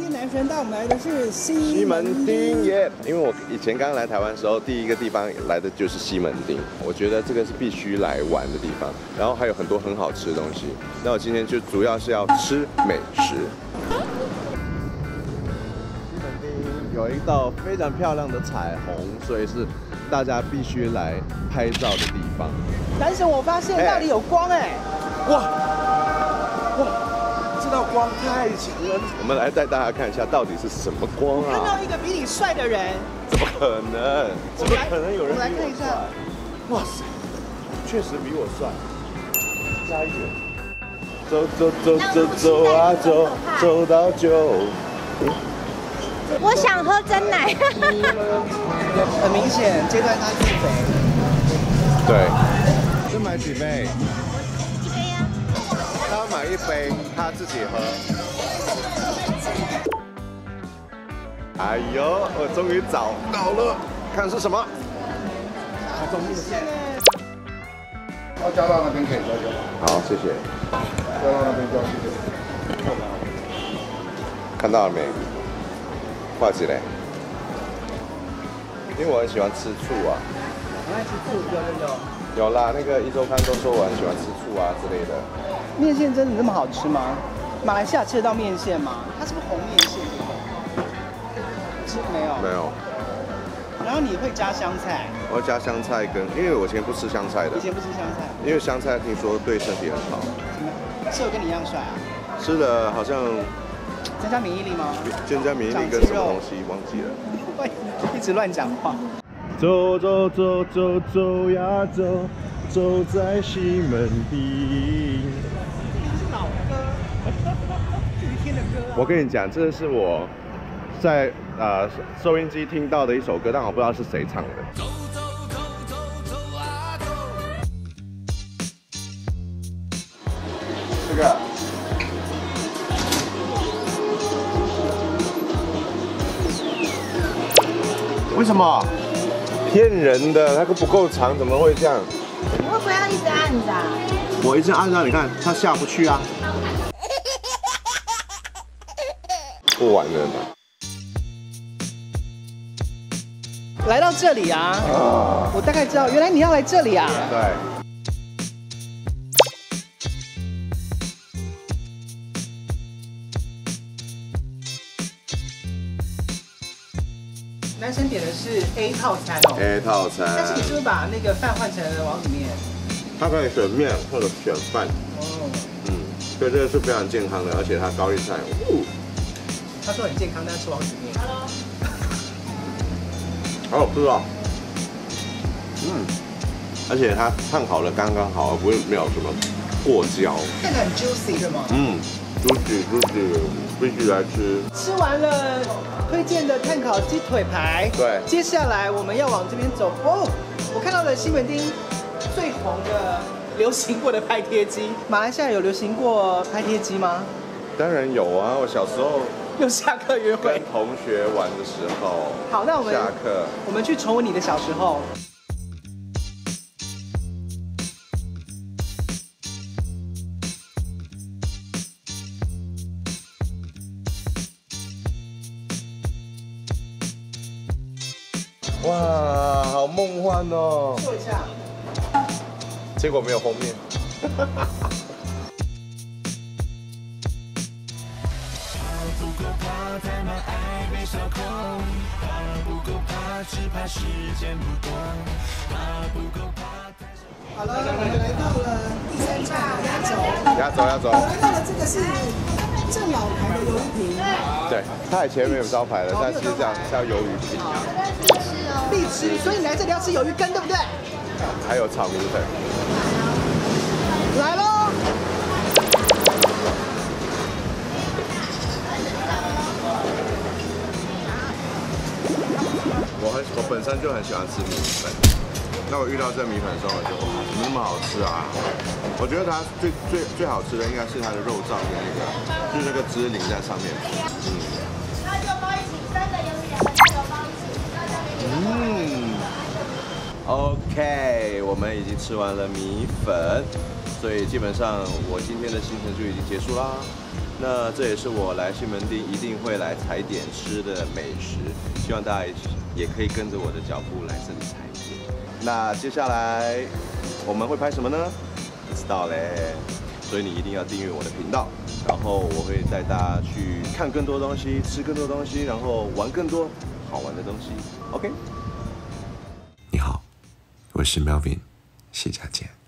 天男神带我们来的是西门町耶！因为我以前刚来台湾的时候，第一个地方来的就是西门町，我觉得这个是必须来玩的地方，然后还有很多很好吃的东西。那我今天就主要是要吃美食。西门町有一道非常漂亮的彩虹，所以是大家必须来拍照的地方。 男神，我发现那里有光哎！ 哇！这道光太强了，我们来带大家看一下到底是什么光啊！ 看到一个比你帅的人， 怎么可能？怎么可能有人比我帅？ 我们来看一下， 哇塞，确实比我帅，加一点。走走走走走啊走，走到9。 我想喝真奶。 很明显，这段他自肥。 对，这买几杯？ 一杯呀。 他要买1杯，他自己喝。哎呦，我终于找到了，看是什么？ 卡中面线。 要加到那边可以加就好。 好，谢谢。 加到那边就谢谢。 看到了没？画起来。因为我很喜欢吃醋啊。 我爱吃醋，有。 有啦，那个1周刊都说我很喜欢吃醋啊之类的。 面线真的那么好吃吗？马来西亚吃得到面线吗？它是不是红面线？吃没有。 没有。 然后你会加香菜？ 我要加香菜跟，因为我以前不吃香菜的。 以前不吃香菜。 因为香菜听说对身体很好。 是有跟你一样帅啊？ 吃的好像。 增加免疫力吗？ 增加免疫力跟什么东西忘记了？ 一直乱讲话。 走走走走走呀走，走在西门町。 是老歌，雨天的歌。 我跟你讲，这是我在收音机听到的一首歌，但我不知道是谁唱的。走走走走走啊走。这个。为什么？骗人的，那个不够长，怎么会这样？ 你会不要一直按着啊？ 我一直按着，你看它下不去啊。不玩了嘛。 来到这里啊，我大概知道，原来你要来这里啊。 对。 男生点的是 A 套餐哦。 A 套餐。 但是你是不是把那个饭换成往里面？ 他可以选面或者选饭。哦。所以这个是非常健康的，而且它高丽菜。 他说很健康，但吃王子面。 好好吃啊！而且它烫好了刚刚好，不会没有什么过焦。 看起来很 juicy 对吗 juicy，必须来吃。 吃完了推荐的炭烤鸡腿排， 对， 接下来我们要往这边走。哦，我看到了西门町最红的、流行过的拍贴机。马来西亚有流行过拍贴机吗？ 当然有啊，我小时候又下课约会， 跟同学玩的时候。 好，那我们下课， 我们去重温你的小时候。 哇，好梦幻哦！ 坐一下。 结果没有封面。 好了，我们来到了第3站压轴。 压轴。 我来到了这个是正老牌的鱿鱼瓶。 对，它在前面有招牌的，但是叫鱿鱼瓶。 必吃，所以你来这里要吃鱿鱼羹，对不对？ 还有炒米粉。 来喽！ 我本身就很喜欢吃米粉，那我遇到这米粉的时候，我就哇，怎么那么好吃啊？我觉得它最好吃的应该是它的肉燥跟那个，就是那个汁淋在上面。 那就包一起，3个鱿鱼，2个大油包一起。 OK， 我们已经吃完了米粉，所以基本上我今天的行程就已经结束啦。 那这也是我来西门町一定会来踩点吃的美食，希望大家也可以跟着我的脚步来这里踩点。那接下来我们会拍什么呢？不知道嘞，所以你一定要订阅我的频道，然后我会带大家去看更多东西，吃更多东西，然后玩更多好玩的东西。OK。你好，我是 Melvin，谢家健。